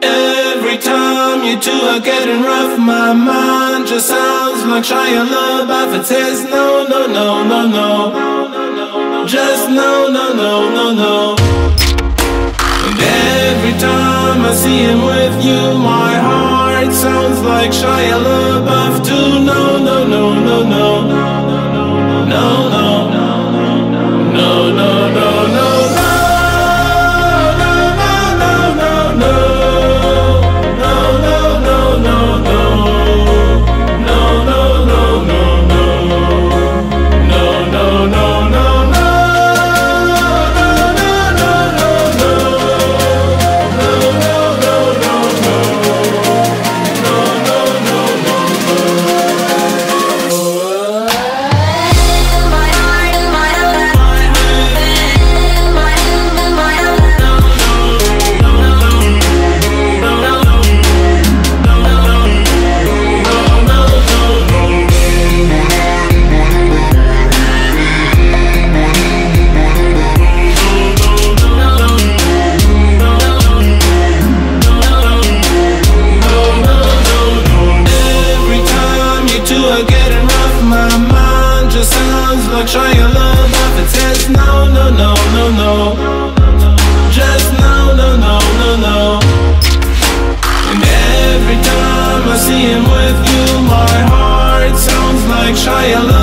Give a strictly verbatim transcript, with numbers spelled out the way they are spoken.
Every time you two are getting rough, my mind just sounds like Shia LaBeouf. It says no, no, no, no, no, just no, no, no, no, no. And every time I see him with you, my heart sounds like Shia LaBeouf too. No, no, no, no, no, no, no, no, no, no, no, no. Shia LaBeouf, it says no, no, no, no, no, just no, no, no, no, no. And every time I see him with you, my heart sounds like Shia LaBeouf.